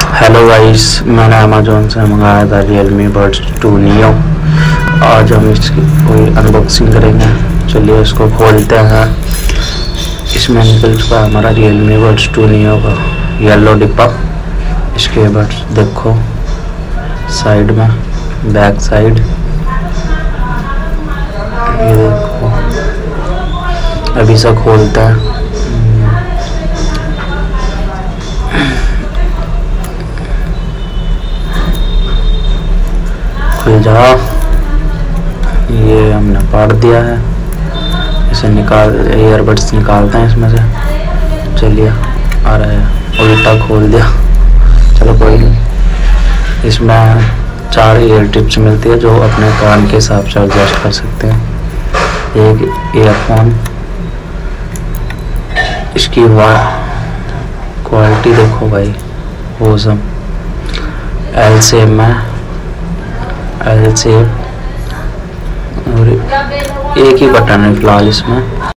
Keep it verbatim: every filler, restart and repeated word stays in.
Hello guys, मैंने Amazon से मंगाया था रियलमी बड्स टू नियो। आज हम इसकी कोई अनबॉक्सिंग करेंगे। चलिए इसको खोलते हैं। इसमें निकल चुका है हमारा रियलमी बड्स टू नियो का येलो डिब्बा। इसके बड्स देखो साइड में, बैक साइड ये देखो। अभी से खोलता है। खुल जा। ये हमने पाड़ दिया है। इसे निकाल ईयरबड्स निकालते हैं इसमें से। चलिए आ रहा है, उल्टा खोल दिया। चलो कोई नहीं। इसमें चार ईयर टिप्स मिलती है जो अपने कान के हिसाब से एडजस्ट कर सकते हैं। एक ईयरफोन, इसकी क्वालिटी देखो भाई, ऑसम। एल शेप में, एल शेप, और एक ही बटन है फिलहाल इसमें।